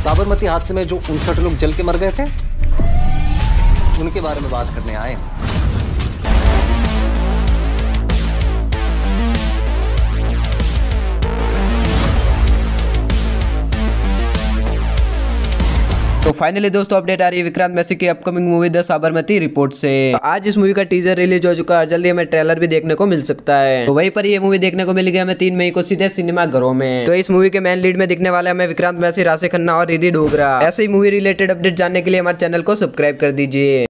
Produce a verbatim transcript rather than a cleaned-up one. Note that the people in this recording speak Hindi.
साबरमती हादसे में जो उनसठ लोग जल के मर गए थे, उनके बारे में बात करने आए हैं। तो फाइनली दोस्तों अपडेट आ रही है विक्रांत मैसी की upcoming movie the Sabarmati report से। तो आज इस मूवी का टीजर रिलीज हो चुका है, जल्दी हमें ट्रेलर भी देखने को मिल सकता है। तो वहीं पर ये मूवी देखने को मिलेगी हमें तीन मई को सीधे सिनेमा घरों में। तो इस मूवी के मेन लीड में दिखने वाले हमें विक्रांत मैसी, राशि खन्ना और रिद्धि डोगरा। ऐसे ही मूवी रिलेटेड अपडेट जानने के लिए हमारे चैनल को सब्सक्राइब कर दीजिए।